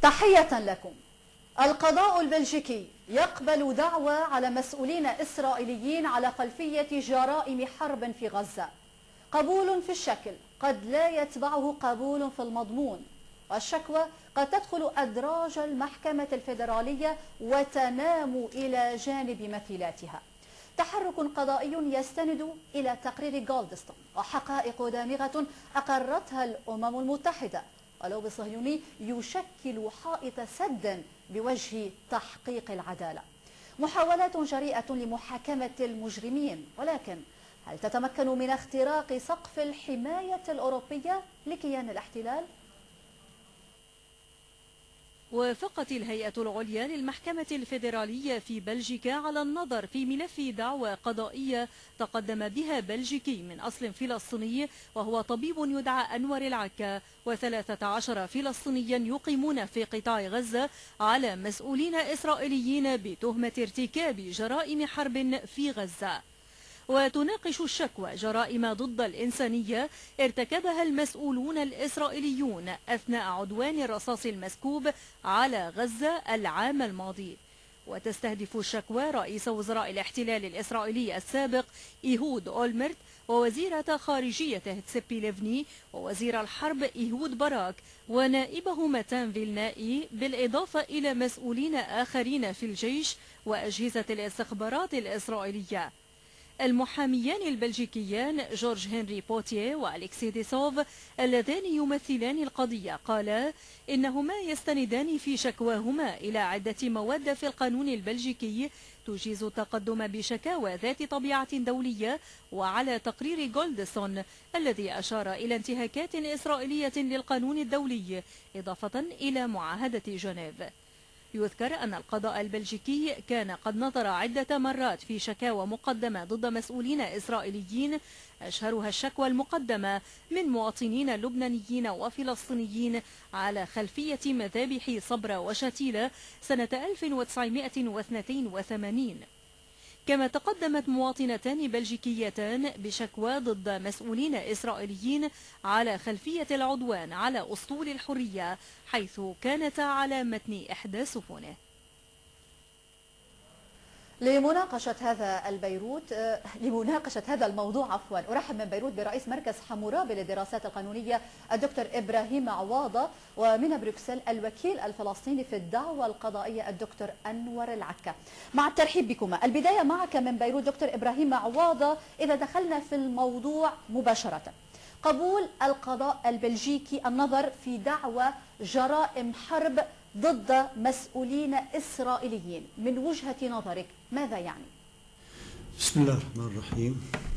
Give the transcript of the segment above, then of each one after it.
تحية لكم. القضاء البلجيكي يقبل دعوى على مسؤولين إسرائيليين على خلفية جرائم حرب في غزة. قبول في الشكل قد لا يتبعه قبول في المضمون، والشكوى قد تدخل أدراج المحكمة الفيدرالية وتنام إلى جانب مثيلاتها. تحرك قضائي يستند إلى تقرير جولدستون وحقائق دامغة أقرتها الأمم المتحدة، ولو صهيوني يشكل حائط سد بوجه تحقيق العدالة. محاولات جريئة لمحاكمة المجرمين، ولكن هل تتمكن من اختراق سقف الحماية الأوروبية لكيان الاحتلال؟ وافقت الهيئة العليا للمحكمة الفيدرالية في بلجيكا على النظر في ملف دعوى قضائية تقدم بها بلجيكي من أصل فلسطيني وهو طبيب يدعى أنور العكا و13 فلسطينيا يقيمون في قطاع غزة على مسؤولين إسرائيليين بتهمة ارتكاب جرائم حرب في غزة. وتناقش الشكوى جرائم ضد الإنسانية ارتكبها المسؤولون الإسرائيليون أثناء عدوان الرصاص المسكوب على غزة العام الماضي. وتستهدف الشكوى رئيس وزراء الاحتلال الإسرائيلي السابق إيهود أولمرت ووزيرة خارجيته تسيبي ليفني ووزير الحرب إيهود باراك ونائبه ماتان فيلنائي، بالإضافة إلى مسؤولين آخرين في الجيش وأجهزة الاستخبارات الإسرائيلية. المحاميان البلجيكيان جورج هنري بوتيه وأليكسي ديسوف اللذان يمثلان القضية قالا إنهما يستندان في شكواهما إلى عدة مواد في القانون البلجيكي تجيز التقدم بشكاوى ذات طبيعة دولية، وعلى تقرير جولدستون الذي أشار إلى انتهاكات إسرائيلية للقانون الدولي إضافة إلى معاهدة جنيف. يذكر أن القضاء البلجيكي كان قد نظر عدة مرات في شكاوى مقدمة ضد مسؤولين إسرائيليين، أشهرها الشكوى المقدمة من مواطنين لبنانيين وفلسطينيين على خلفية مذابح صبرا وشتيلة سنة 1982. كما تقدمت مواطنتان بلجيكيتان بشكوى ضد مسؤولين إسرائيليين على خلفية العدوان على أسطول الحرية، حيث كانتا على متن إحدى سفنه. لمناقشة هذا الموضوع أرحب من بيروت برئيس مركز حمورابي للدراسات القانونية الدكتور إبراهيم عواضة، ومن بروكسل الوكيل الفلسطيني في الدعوة القضائية الدكتور أنور العكا. مع الترحيب بكما، البداية معك من بيروت دكتور إبراهيم عواضة. إذا دخلنا في الموضوع مباشرة، قبول القضاء البلجيكي النظر في دعوى جرائم حرب ضد مسؤولين إسرائيليين، من وجهة نظرك ماذا يعني؟ بسم الله الرحمن الرحيم.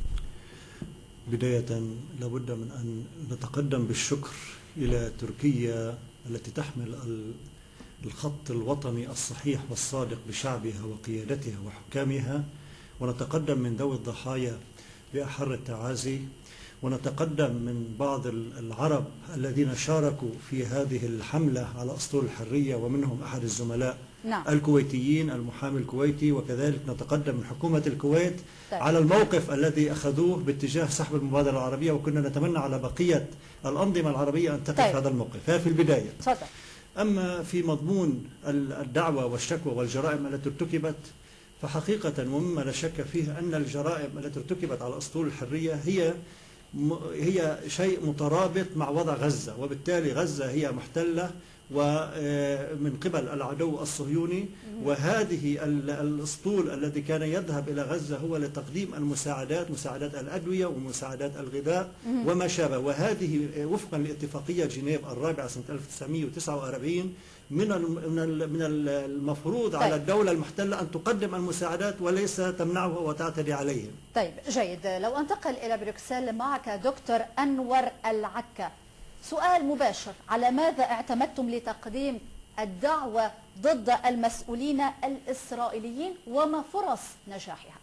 بداية لابد من أن نتقدم بالشكر إلى تركيا التي تحمل الخط الوطني الصحيح والصادق بشعبها وقيادتها وحكامها، ونتقدم من ذوي الضحايا بأحر التعازي، ونتقدم من بعض العرب الذين شاركوا في هذه الحملة على أسطول الحرية، ومنهم أحد الزملاء الكويتيين المحامي الكويتي، وكذلك نتقدم من حكومة الكويت على الموقف الذي أخذوه باتجاه سحب المبادرة العربية، وكنا نتمنى على بقية الأنظمة العربية أن تقف هذا الموقف. هذا في البداية. أما في مضمون الدعوة والشكوى والجرائم التي ارتكبت، فحقيقة ومما لا شك فيه أن الجرائم التي ارتكبت على أسطول الحرية هي شيء مترابط مع وضع غزة، وبالتالي غزة هي محتلة ومن قبل العدو الصهيوني، وهذه الأسطول الذي كان يذهب إلى غزة هو لتقديم المساعدات، مساعدات الأدوية ومساعدات الغذاء وما شابه، وهذه وفقا لاتفاقية جنيف الرابعة سنة 1949 من المفروض على الدولة المحتلة أن تقدم المساعدات وليس تمنعها وتعتدي عليهم. طيب جيد، لو أنتقل إلى بروكسل معك دكتور أنور العكا، سؤال مباشر، على ماذا اعتمدتم لتقديم الدعوة ضد المسؤولين الإسرائيليين وما فرص نجاحها؟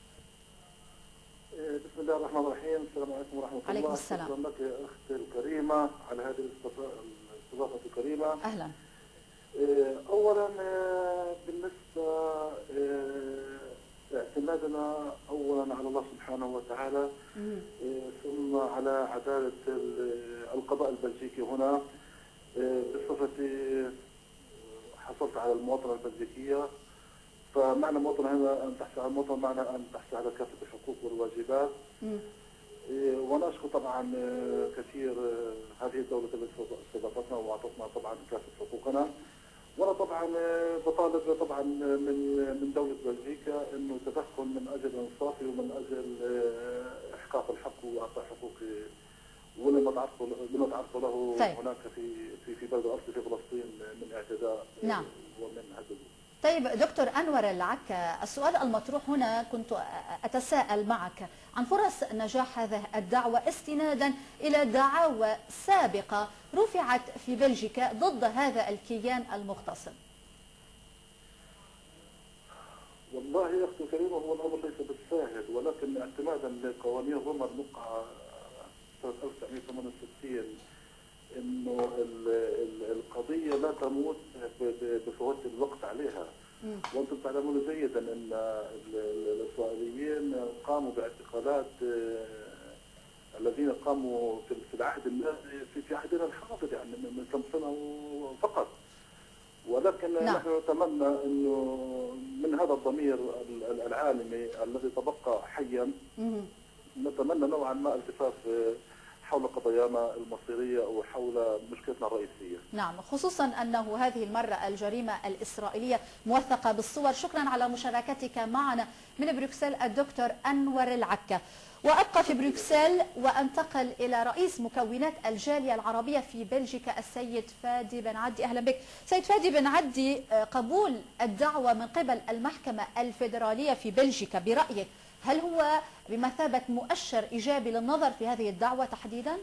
بسم الله الرحمن الرحيم. السلام عليكم ورحمة الله. عليكم السلام. شكرا لك يا أختي الكريمة على هذه الاستضافة الكريمة. أهلا. أولا بالنسبة اعتمادنا أولا على الله سبحانه وتعالى، ثم على عدالة القضاء البلجيكي هنا بصفتي حصلت على المواطنة البلجيكية، فمعنى المواطنة هنا أن تحصل على المواطنة معنى أن تحصل على كافة الحقوق والواجبات. وأنا أشكر طبعا كثير هذه الدولة التي استضافتنا وأعطتنا طبعا كافة حقوقنا. وأنا طبعا بطالب طبعا من دولة بلجيكا إنه تدخل من أجل إنصافي ومن أجل إحقاق الحق وإعطاء حقوق ولما تعرض له طيب. هناك في بلد الأصل في فلسطين من اعتداء نعم. ومن هدد. طيب دكتور أنور العكا، السؤال المطروح هنا كنت أتساءل معك عن فرص نجاح هذه الدعوة استنادا إلى دعاوى سابقة رفعت في بلجيكا ضد هذا الكيان المغتصب. والله يا أختي الكريمة هو الأمر ليس بالساهل، ولكن اعتمادا لقوانين روما الموقعة سنة 1968 إنه القضية لا تموت بفوات الوقت عليها. وأنتم تعلمون جيدا أن الإسرائيليين قاموا باعتقالات الذين قاموا في العهد النازي في عهدنا الحاضر، يعني من كم سنة فقط. ولكن نحن نتمنى أنه من هذا الضمير العالمي الذي تبقى حيا نتمنى نوعا ما التفاف حول قضايانا المصيرية وحول مشكلتنا الرئيسية. نعم، خصوصا أنه هذه المرة الجريمة الإسرائيلية موثقة بالصور. شكرا على مشاركتك معنا من بروكسل الدكتور أنور العكا. وأبقى في بروكسل وأنتقل إلى رئيس مكونات الجالية العربية في بلجيكا السيد فادي بن عدي. أهلا بك سيد فادي بن عدي. قبول الدعوة من قبل المحكمة الفيدرالية في بلجيكا برأيك هل هو بمثابة مؤشر إيجابي للنظر في هذه الدعوة تحديدا؟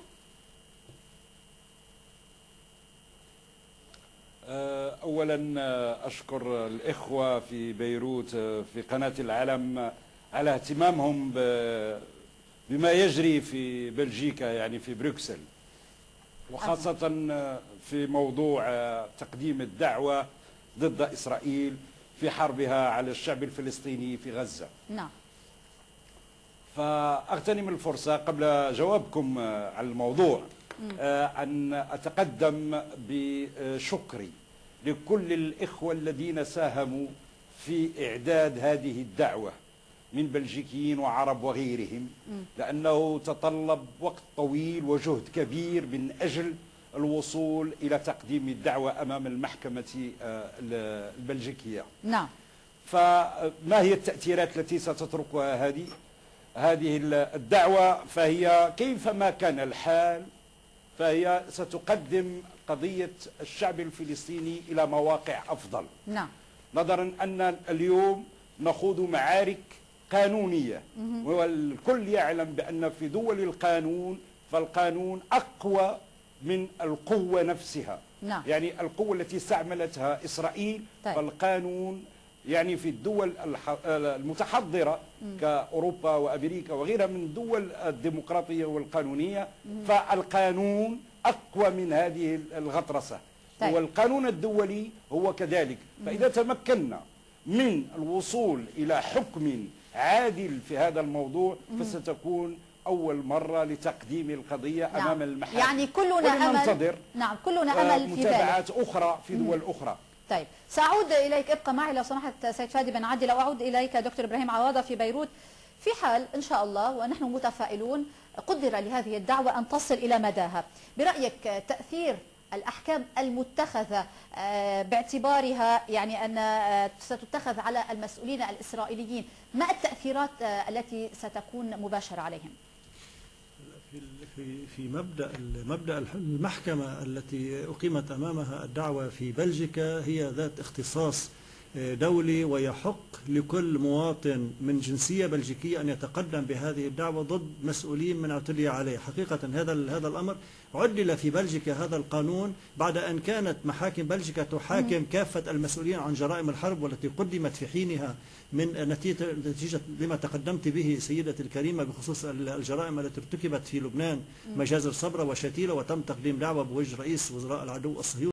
أولا أشكر الإخوة في بيروت في قناة العالم على اهتمامهم بما يجري في بلجيكا، يعني في بروكسل، وخاصة في موضوع تقديم الدعوة ضد إسرائيل في حربها على الشعب الفلسطيني في غزة. نعم. فأغتنم الفرصة قبل جوابكم على الموضوع أن أتقدم بشكري لكل الإخوة الذين ساهموا في إعداد هذه الدعوة من بلجيكيين وعرب وغيرهم، لأنه تطلب وقت طويل وجهد كبير من أجل الوصول إلى تقديم الدعوة أمام المحكمة البلجيكية. نعم. فما هي التأثيرات التي ستتركها هذه الدعوة؟ فهي كيفما كان الحال فهي ستقدم قضية الشعب الفلسطيني إلى مواقع أفضل. نعم. نظرا أن اليوم نخوض معارك قانونية، والكل يعلم بأن في دول القانون فالقانون أقوى من القوة نفسها. نعم. يعني القوة التي استعملتها إسرائيل. طيب. فالقانون يعني في الدول المتحضرة كأوروبا وأمريكا وغيرها من الدول الديمقراطية والقانونية، فالقانون أقوى من هذه الغطرسة. طيب. والقانون الدولي هو كذلك. فإذا تمكنا من الوصول إلى حكم عادل في هذا الموضوع فستكون أول مرة لتقديم القضية نعم. أمام المحاكم. يعني كلنا أمل. نعم، كلنا أمل في متابعات أخرى في دول أخرى. طيب، سأعود إليك، ابقى معي لو سمحت سيد فادي بن عدي. لو أعود إليك دكتور إبراهيم عواضة في بيروت، في حال إن شاء الله ونحن متفائلون قدر لهذه الدعوة أن تصل إلى مداها، برأيك تأثير الأحكام المتخذة باعتبارها يعني أن ستتخذ على المسؤولين الإسرائيليين، ما التأثيرات التي ستكون مباشرة عليهم؟ في مبدأ المحكمة التي أقيمت أمامها الدعوة في بلجيكا هي ذات اختصاص دولي، ويحق لكل مواطن من جنسية بلجيكية أن يتقدم بهذه الدعوة ضد مسؤولين من اعتدي عليه. حقيقة هذا الأمر عدل في بلجيكا هذا القانون بعد أن كانت محاكم بلجيكا تحاكم كافة المسؤولين عن جرائم الحرب والتي قدمت في حينها من نتيجة لما تقدمت به سيدتي الكريمة بخصوص الجرائم التي ارتكبت في لبنان، مجازر صبرا وشتيلة، وتم تقديم دعوة بوجه رئيس وزراء العدو الصهيوني